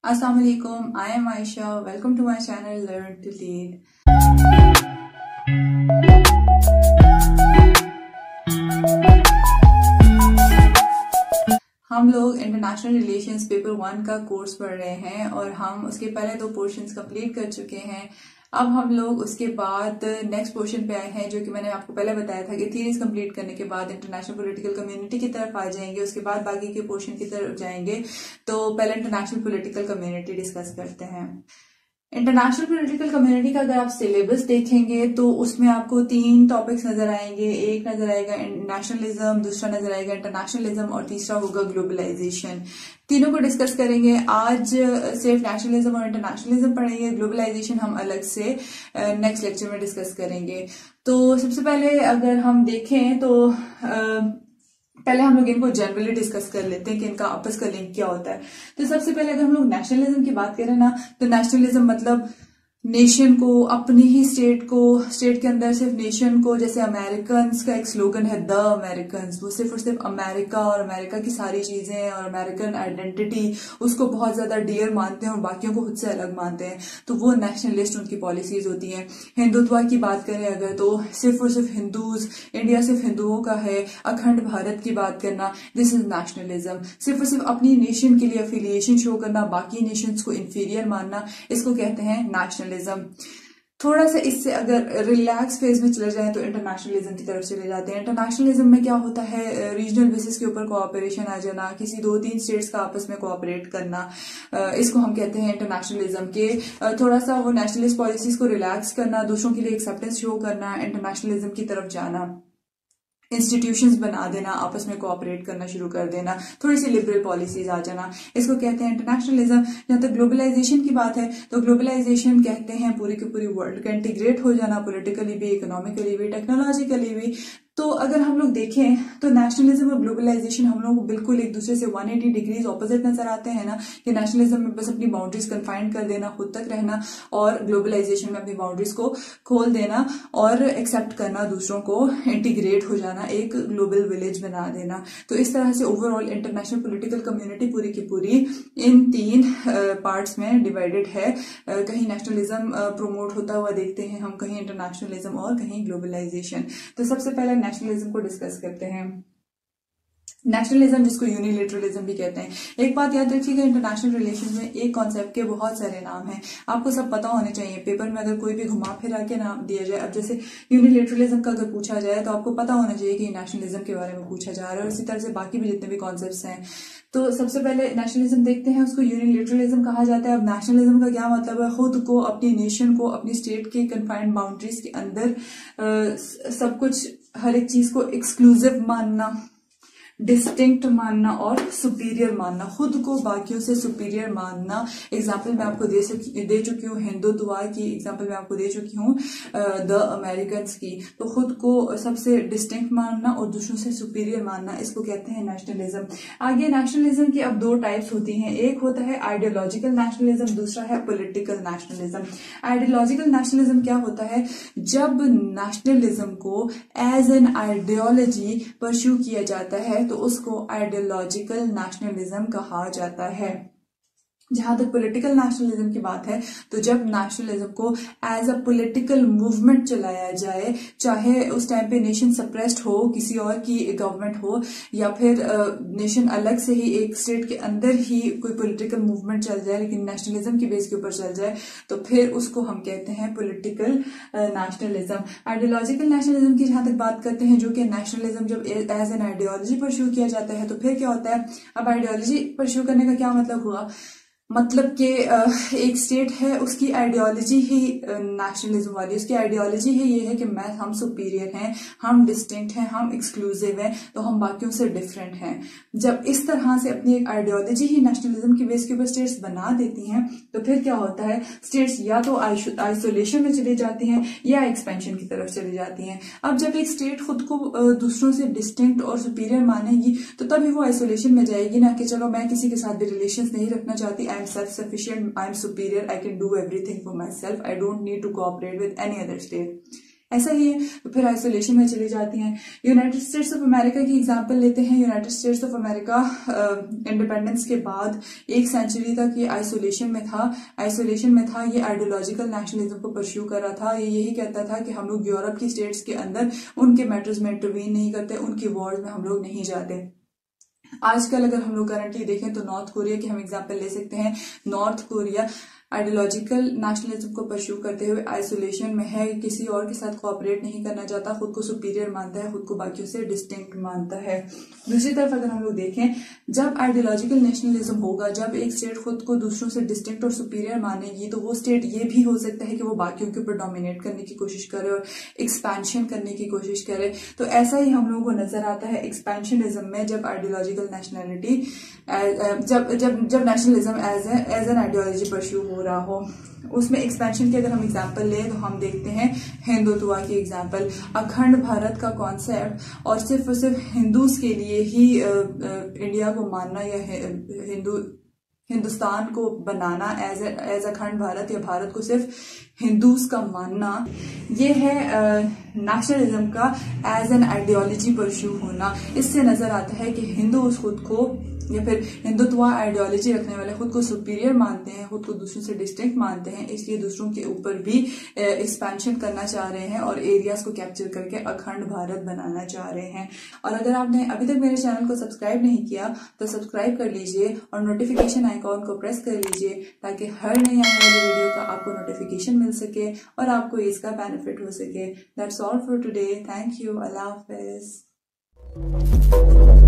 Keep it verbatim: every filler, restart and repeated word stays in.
Assalamu alaikum. I am Aisha. Welcome to my channel Learn to Lead. हम लोग international relations paper one का course पढ़ रहे हैं और हम उसके पहले दो पोर्शंस कंप्लीट कर चुके हैं। अब हम लोग उसके बाद नेक्स्ट पोर्शन पे आए हैं, जो कि मैंने आपको पहले बताया था कि थीरीज कंप्लीट करने के बाद इंटरनेशनल पॉलिटिकल कम्युनिटी की तरफ आ जाएंगे, उसके बाद बाकी के पोर्शन की तरफ जाएंगे। तो पहले इंटरनेशनल पॉलिटिकल कम्युनिटी डिस्कस करते हैं। इंटरनेशनल पॉलिटिकल कम्युनिटी का अगर आप सिलेबस देखेंगे तो उसमें आपको तीन टॉपिक्स नजर आएंगे। एक नजर आएगा नेशनलिज्म, दूसरा नजर आएगा इंटरनेशनलिज्म और तीसरा होगा ग्लोबलाइजेशन। तीनों को डिस्कस करेंगे। आज सिर्फ नेशनलिज्म और इंटरनेशनलिज्म पढ़ेंगे, ग्लोबलाइजेशन हम अलग से नेक्स्ट लेक्चर में डिस्कस करेंगे। तो सबसे पहले अगर हम देखें तो आ, पहले हम लोग इनको जनरली डिस्कस कर लेते हैं कि इनका आपस का लिंक क्या होता है। तो सबसे पहले अगर हम लोग नेशनलिज्म की बात करें ना, तो नेशनलिज्म मतलब नेशन को, अपनी ही स्टेट को, स्टेट के अंदर सिर्फ नेशन को, जैसे अमेरिकन का एक स्लोगन है द अमेरिकन, वो सिर्फ और सिर्फ अमेरिका और अमेरिका की सारी चीजें और अमेरिकन आइडेंटिटी उसको बहुत ज्यादा डियर मानते हैं और बाकियों को खुद से अलग मानते हैं। तो वो नेशनलिस्ट उनकी पॉलिसीज होती हैं। हिंदुत्व की बात करें अगर, तो सिर्फ और सिर्फ हिंदूज, इंडिया सिर्फ हिंदुओं का है, अखंड भारत की बात करना, दिस इज नेशनलिज्म। सिर्फ और सिर्फ अपनी नेशन के लिए अफिलिएशन शो करना, बाकी नेशंस को इंफीरियर मानना, इसको कहते हैं नेशनलिज्म। थोड़ा सा इससे अगर रिलैक्स फेज में चले जाए तो इंटरनेशनलिज्म की तरफ चले जाते हैं। इंटरनेशनलिज्म में क्या होता है, रीजनल बेसिस के ऊपर कोऑपरेशन आ जाना, किसी दो तीन स्टेट्स का आपस में कोऑपरेट करना, इसको हम कहते हैं इंटरनेशनलिज्म के। थोड़ा सा वो नेशनलिस्ट पॉलिसीज को रिलैक्स करना, दूसरों के लिए एक्सेप्टेंस शो करना, इंटरनेशनलिज्म की तरफ जाना, इंस्टीट्यूशंस बना देना, आपस में कोऑपरेट करना शुरू कर देना, थोड़ी सी लिबरल पॉलिसीज आ जाना, इसको कहते हैं इंटरनेशनलिज्म। जहां तक ग्लोबलाइजेशन की बात है तो ग्लोबलाइजेशन कहते हैं पूरी की पूरी वर्ल्ड का इंटीग्रेट हो जाना, पॉलिटिकली भी, इकोनॉमिकली भी, टेक्नोलॉजिकली भी। तो अगर हम लोग देखें तो नेशनलिज्म और ग्लोबलाइजेशन हम लोग बिल्कुल एक दूसरे से एक सौ अस्सी डिग्रीज ऑपोजिट नजर आते हैं ना, कि नेशनलिज्म में बस अपनी बाउंड्रीज कन्फाइंड कर देना, खुद तक रहना, और ग्लोबलाइजेशन में अपनी बाउंड्रीज को खोल देना और एक्सेप्ट करना, दूसरों को इंटीग्रेट हो जाना, एक ग्लोबल विलेज बना देना। तो इस तरह से ओवरऑल इंटरनेशनल पॉलिटिकल कम्युनिटी पूरी की पूरी इन तीन पार्ट्स में डिवाइडेड है। कहीं नेशनलिज्म प्रोमोट होता हुआ देखते हैं हम, कहीं इंटरनेशनलिज्म और कहीं ग्लोबलाइजेशन। तो सबसे पहले नेशनलिज्म को डिस्कस करते हैं। नेशनलिज्म जिसको यूनिलेटरलिज्म भी कहते हैं। एक बात याद रखिएगा, इंटरनेशनल रिलेशन में एक कॉन्सेप्ट के बहुत सारे नाम हैं, आपको सब पता होने चाहिए। पेपर में अगर कोई भी घुमा फिरा के नाम दिया जाए, अब जैसे यूनिलेटरलिज्म का अगर पूछा जाए तो आपको पता होना चाहिए कि नेशनलिज्म के बारे में पूछा जा रहा है, और इसी तरह से बाकी भी जितने भी कॉन्सेप्ट्स हैं। तो सबसे पहले नेशनलिज्म देखते हैं, उसको यूनिलेटरलिज्म कहा जाता है। अब नेशनलिज्म का क्या मतलब है, खुद को, अपनी नेशन को, अपनी स्टेट के कन्फाइंड बाउंड्रीज के अंदर आ, सब कुछ, हर एक चीज को एक्सक्लूसिव मानना, डिस्टिंक्ट मानना और सुपीरियर मानना, खुद को बाकियों से सुपीरियर मानना। एग्जाम्पल मैं आपको दे सकी दे चुकी हूँ हिंदुत्व की, एग्जाम्पल मैं आपको दे चुकी हूँ द अमेरिकन की। तो खुद को सबसे डिस्टिंक्ट मानना और दूसरों से सुपीरियर मानना, इसको कहते हैं नेशनलिज्म। आगे नेशनलिज्म की अब दो टाइप्स होती हैं, एक होता है आइडियोलॉजिकल नेशनलिज्म, दूसरा है पॉलिटिकल नेशनलिज्म। आइडियोलॉजिकल नेशनलिज्म क्या होता है, जब नेशनलिज्म को एज एन आइडियोलॉजी परस्यू किया जाता है तो उसको आइडियोलॉजिकल नेशनलिज्म कहा जाता है। जहां तक पॉलिटिकल नेशनलिज्म की बात है, तो जब नेशनलिज्म को एज अ पॉलिटिकल मूवमेंट चलाया जाए, चाहे उस टाइम पे नेशन सप्रेस्ड हो, किसी और की गवर्नमेंट हो, या फिर नेशन अलग से ही एक स्टेट के अंदर ही कोई पॉलिटिकल मूवमेंट चल जाए लेकिन नेशनलिज्म की बेस के ऊपर चल जाए, तो फिर उसको हम कहते हैं पॉलिटिकल नेशनलिज्म। आइडियोलॉजिकल नेशनलिज्म की जहां तक बात करते हैं, जो कि नेशनलिज्म जब एज एन आइडियोलॉजी परस्यू किया जाता है तो फिर क्या होता है। अब आइडियोलॉजी परस्यू करने का क्या मतलब हुआ, मतलब कि एक स्टेट है, उसकी आइडियोलॉजी ही नेशनलिज्म वाली, उसकी आइडियोलॉजी ही ये है कि मैं हम सुपीरियर हैं, हम डिस्टिंक्ट हैं, हम एक्सक्लूसिव हैं, तो हम बाकियों से डिफरेंट हैं। जब इस तरह से अपनी एक आइडियोलॉजी ही नेशनलिज्म की बेस के ऊपर स्टेट्स बना देती हैं, तो फिर क्या होता है, स्टेट्स या तो आइसोलेशन में चली जाती हैं या एक्सपेंशन की तरफ चली जाती हैं। अब जब एक स्टेट खुद को दूसरों से डिस्टिंक्ट और सुपीरियर मानेगी तो तभी वो आइसोलेशन में जाएगी ना, कि चलो मैं किसी के साथ भी रिलेशन नहीं रखना चाहती, I am self-sufficient, I am superior, I can do everything for myself, I don't need to cooperate with any other state. ऐसा ही है। फिर आइसोलेशन में चली जाती हैं। यूनाइटेड स्टेट्स ऑफ अमेरिका की एग्जांपल लेते हैं। United States of America independence के बाद एक सेंचुरी तक ये आइसोलेशन में था। आइसोलेशन में था, ये आइडियोलॉजिकल नेशनलिज्म को परस्यू कर रहा था। ये यही कहता था कि हम लोग यूरोप की स्टेट्स के अंदर उनके मैटर्स में इंटरवीन नहीं करते, उनकी वॉर्स में हम लोग नहीं जाते। आजकल अगर हम लोग करंटली देखें तो नॉर्थ कोरिया की हम एग्जांपल ले सकते हैं। नॉर्थ कोरिया आइडियोलॉजिकल नेशनलिज्म को परस्यू करते हुए आइसोलेशन में है, किसी और के साथ कोऑपरेट नहीं करना चाहता, खुद को सुपीरियर मानता है, खुद को बाकियों से डिस्टिंक्ट मानता है। दूसरी तरफ अगर हम लोग देखें, जब आइडियोलॉजिकल नेशनलिज्म होगा, जब एक स्टेट खुद को दूसरों से डिस्टिंक्ट और सुपीरियर मानेगी, तो वो स्टेट ये भी हो सकता है कि वो बाकियों के ऊपर डोमिनेट करने की कोशिश करे और एक्सपेंशन करने की कोशिश करे। तो ऐसा ही हम लोगों को नजर आता है एक्सपेंशनिज्म में, जब आइडियोलॉजिकल नेशनलिटी जब जब जब nationalism as as an ideology pursue हो रहा हो, उसमें एक्सपेंशन की अगर हम एग्जांपल लें तो हम देखते हैं हिंदुत्व की एग्जांपल, अखंड भारत का कॉन्सेप्ट और सिर्फ और सिर्फ हिंदूज के लिए ही आ, आ, इंडिया को मानना या हिंदू हिंदुस्तान को बनाना एज एज अखंड भारत या भारत को सिर्फ हिंदूज का मानना, ये है नेशनलिज्म का एज एन आइडियोलॉजी परस्यू होना। इससे नजर आता है कि हिंदूज खुद को या फिर हिंदुत्व आइडियोलॉजी रखने वाले खुद को सुपीरियर मानते हैं, खुद को दूसरों से डिस्टिंक्ट मानते हैं, इसलिए दूसरों के ऊपर भी एक्सपेंशन करना चाह रहे हैं और एरियाज को कैप्चर करके अखंड भारत बनाना चाह रहे हैं। और अगर आपने अभी तक मेरे चैनल को सब्सक्राइब नहीं किया तो सब्सक्राइब कर लीजिए और नोटिफिकेशन आइकॉन को प्रेस कर लीजिए, ताकि हर नई आने वाली वीडियो का आपको नोटिफिकेशन मिल सके और आपको इसका बेनिफिट हो सके। That's all for today. Thank you. अल्लाह हाफिज।